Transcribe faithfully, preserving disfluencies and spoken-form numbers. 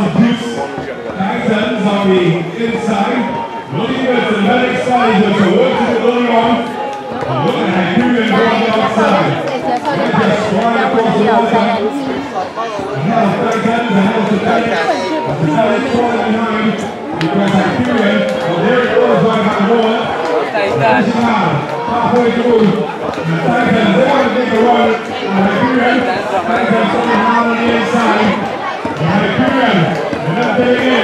Juice. Titans on the inside. Looking good to the next side, but to work to the going on. Look at Hyperion going outside. Just flying across the outside. Now Titans and also Titans. Now it's falling behind because Hyperion, well there it goes by my boy. Halfway through. The Titans, they want to take a run. Hyperion. Titans somehow on the inside. Hyperion. And up there again.